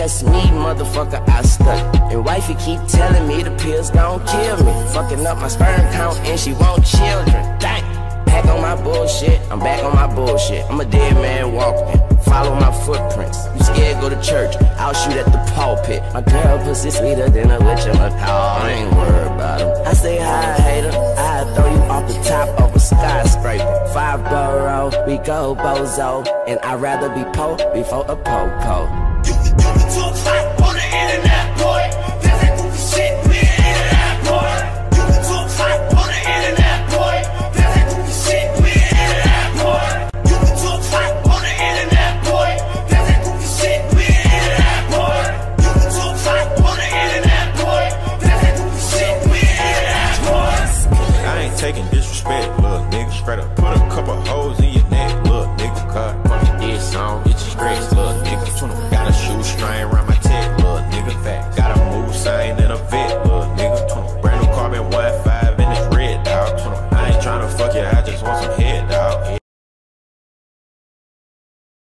just me, motherfucker, I stuck. And wifey keep telling me the pills gon' kill me. Fucking up my sperm count and she want children. Dang. Back on my bullshit, I'm back on my bullshit. I'm a dead man walking, follow my footprints. You scared, go to church, I'll shoot at the pulpit. My girl pussy sweeter than a witch in a call. I ain't worried about him. I say hi, hater, I'll throw you off the top of a skyscraper. 5 borough, we go bozo. And I'd rather be po before a po-po.